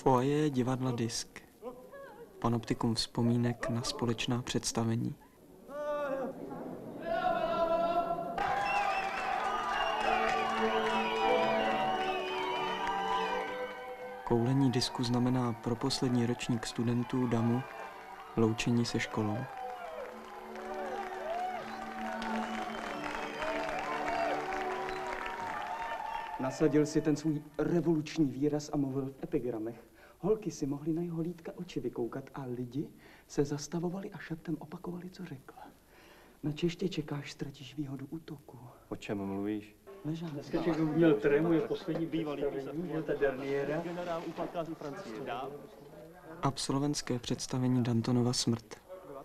Foyer divadla Disk. Panoptikum vzpomínek na společná představení. Koulení disku znamená pro poslední ročník studentů DAMu loučení se školou. Nasadil si ten svůj revoluční výraz a mluvil v epigramech. Holky si mohly na jeho lítka oči vykoukat a lidi se zastavovali a šeptem opakovali, co řekla. Na čeště čekáš, ztratíš výhodu útoku. O čem mluvíš? Dneska člověk měl trému, je poslední představení, měl ta derniéra. Absolventské představení Dantonova Smrt.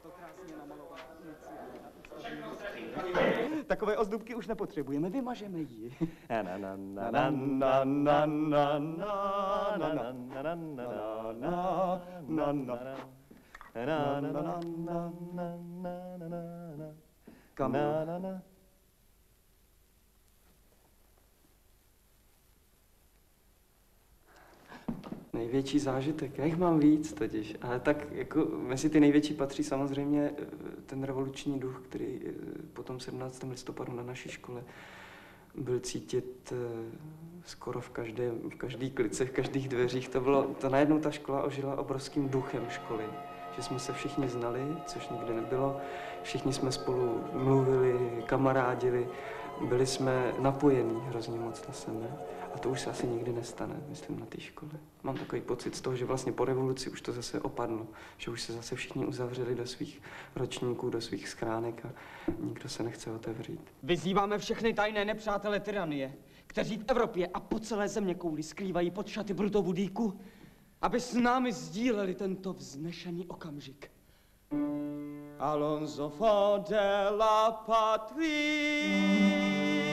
Takové ozdobky už nepotřebujeme, vymažeme ji. Největší zážitek, já jich mám víc totiž, ale tak jako mezi ty největší patří samozřejmě ten revoluční duch, který po tom 17. listopadu na naší škole byl cítit skoro v každé klice, v každých dveřích. To najednou ta škola ožila obrovským duchem školy, že jsme se všichni znali, což nikdy nebylo, všichni jsme spolu mluvili, kamarádili, byli jsme napojení hrozně moc na sebe. A to už se asi nikdy nestane, myslím, na té škole. Mám takový pocit z toho, že vlastně po revoluci už to zase opadlo, že už se zase všichni uzavřeli do svých ročníků, do svých schránek a nikdo se nechce otevřít. Vyzýváme všechny tajné nepřátele tyranie, kteří v Evropě a po celé země kouli skrývají pod šaty Brutovu dýku, aby s námi sdíleli tento vznešený okamžik. Allons enfants de la patrie,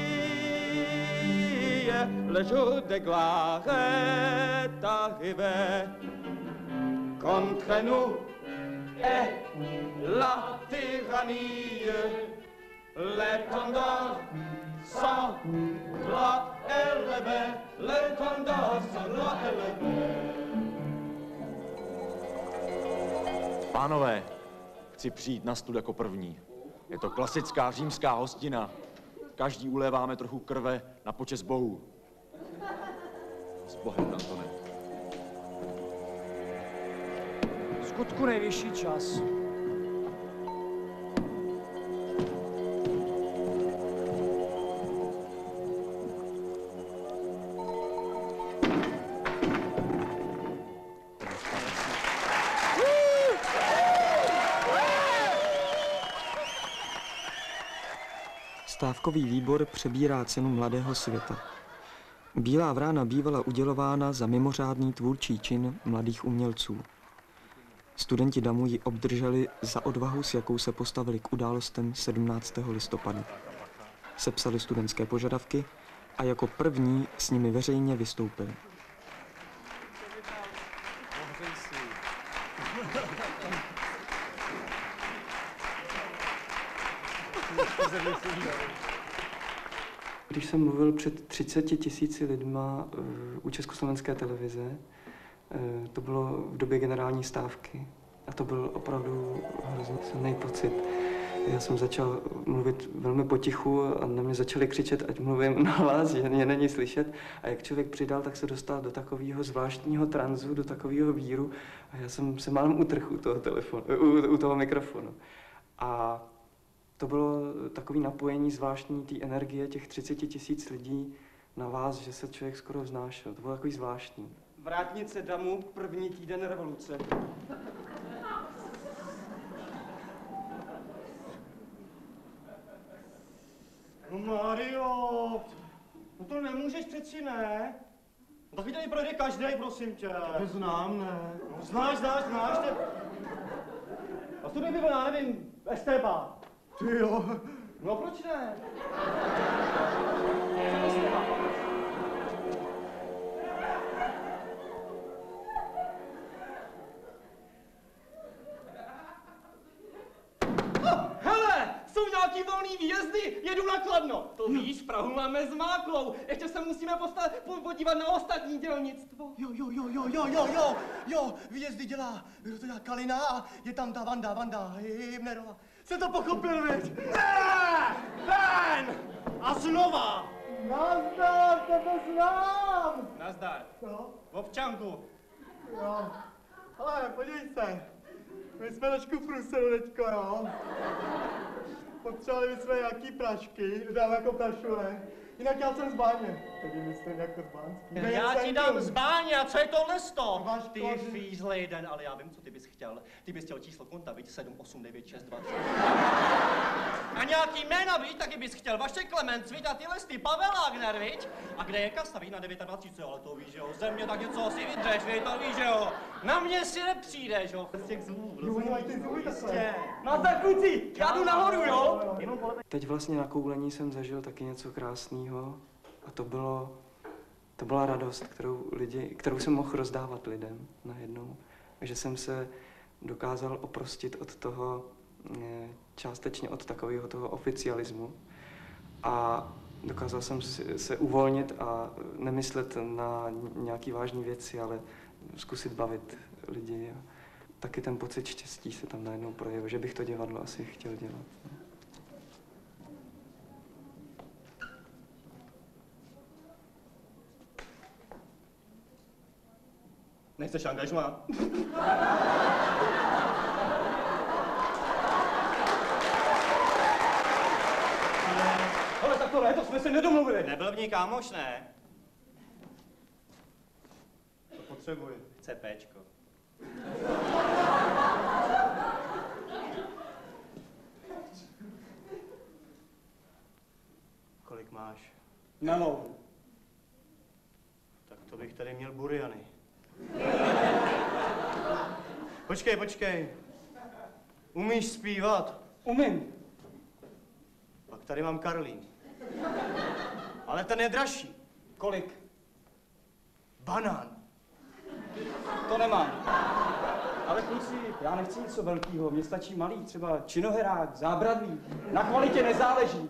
le jour de gloire est arrivé. Contre nous est la tyrannie, les tendons sont droit élevés, les tendons sont droit élevés. Pánové, chci přijít na stůl jako první. Je to klasická římská hostina. Každý uléváme trochu krve na počest bohů. S Bohem, Dantone. V skutku nejvyšší čas. Stávkový výbor přebírá cenu Mladého světa. Bílá vrána bývala udělována za mimořádný tvůrčí čin mladých umělců. Studenti DAMu ji obdrželi za odvahu, s jakou se postavili k událostem 17. listopadu. Sepsali studentské požadavky a jako první s nimi veřejně vystoupili. Když jsem mluvil před 30 000 lidma u Československé televize, to bylo v době generální stávky a to byl opravdu hrozně silný pocit. Já jsem začal mluvit velmi potichu a na mě začali křičet, ať mluvím nahlas, že mě není slyšet. A jak člověk přidal, tak se dostal do takového zvláštního tranzu, do takového víru a já jsem se málem utrhl u toho telefonu, u toho mikrofonu. A to bylo takové napojení zvláštní té energie těch 30 000 lidí na vás, že se člověk skoro vznášel. To bylo takový zvláštní. Vrátnice DAMu, první týden revoluce. No Mario, no to nemůžeš přeci, ne? No tak tady projde každej, prosím tě. Tebe znám, ne? No, znáš. A studij by byl, já nevím, Esteban. Ty jo. No proč ne? Hele, jsou nějaký nějaký volný výjezdy, jedu na Kladno. To víš, Prahu máme zmáklou. Ještě se musíme podívat na ostatní dělnictvo. Jo, výjezdy dělá, kdo to dělá, Kalina a je tam ta Vanda Hybnerová. Jsi to pochopil, viď? Ne! Ven! A znova! Nazdar, tebe znám! Nazdar. No, Občanku. jo. Ale podívej se, my jsme trošku v průseru teďko, jo. Potřebovali bychom nějaký prašky, dáme jako prašule. Jinak já jsem z Báně, tedy myslím jako z Bánský. Já ti dám zbáně, a co je tohle sto? Máš Ty kozy. fízlej jeden, ale já vím, co ty bys chtěl. Ty bys chtěl číslo konta, viď? 7, 8, 9, 6, 2, 3. A nějaký jména, viď? Taky bys chtěl. Vašek Klemens, viď? A tyhle ty Pavel Wagner, viď? A kde je kasa, viď? Na 29, ale to víš, že jo? Země tak něco asi vydřeš, viď? To víš, že jo? Na mě si nepřijdeš, jo? Z těch zubů, Jo, oni mají ty zuby takhle. Nazdar, kluci, já jdu nahoru, jo? Teď vlastně na koulení jsem zažil taky něco krásného a to byla radost, kterou jsem mohl rozdávat lidem najednou. Že jsem se dokázal oprostit od toho, částečně od takového toho oficialismu a dokázal jsem se uvolnit a nemyslet na nějaký vážné věci, ale zkusit bavit lidi. A taky ten pocit štěstí se tam najednou projevil, že bych to divadlo asi chtěl dělat. Nechceš angažmá? Ale tak to ne, to jsme se nedomluvili. Neblbni, kámoš, ne? To potřebuji. Chce péčko. Kolik máš? Na nohu. Tak to bych tady měl buriany. Počkej. Umíš zpívat? Umím. Pak tady mám Karlín. Ale ten je dražší. Kolik? Banán. To nemám. Ale kluci, já nechci něco velkého, mně stačí malý, třeba činoherák, zábradlí. Na kvalitě nezáleží.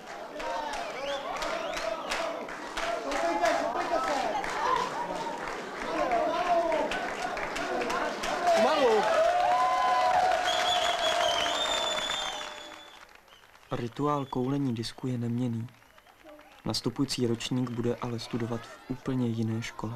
Rituál koulení disku je neměnný. Nastupující ročník bude ale studovat v úplně jiné škole.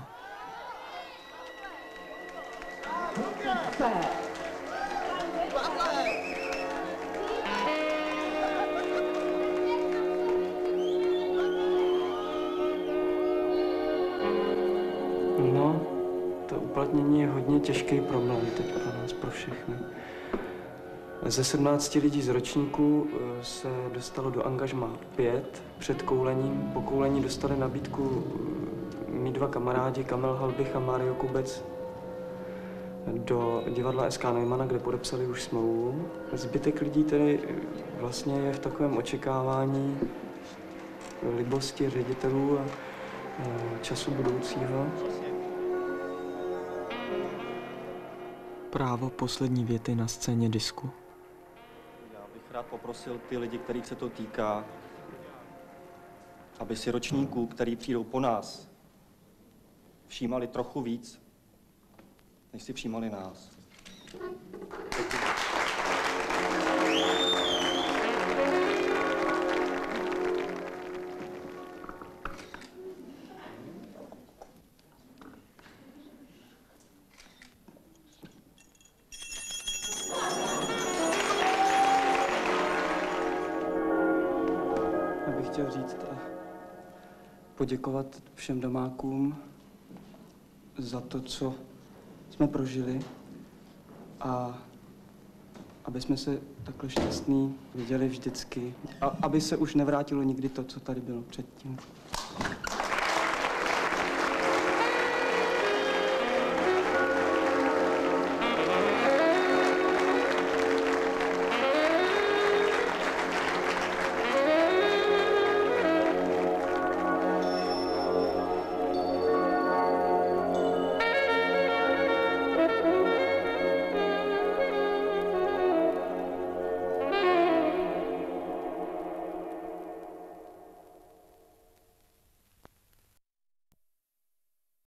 No, to uplatnění je hodně těžký problém teď pro nás, pro všechny. Ze 17 lidí z ročníku se dostalo do angažmá 5 před koulením. Po koulení dostali nabídku mý 2 kamarádi, Kamil Halbich a Mário Kubec, do divadla SK Neumanna, kde podepsali už smlouvu. Zbytek lidí tedy vlastně je v takovém očekávání libosti ředitelů a času budoucího. Právo poslední věty na scéně disku. Já bych rád poprosil ty lidi, kterých se to týká, aby si ročníků, který přijdou po nás, všímali trochu víc, než si všímali nás. Já bych chtěl říct a poděkovat všem domákům za to, co jsme prožili a aby jsme se takhle šťastný viděli vždycky a aby se už nevrátilo nikdy to, co tady bylo předtím.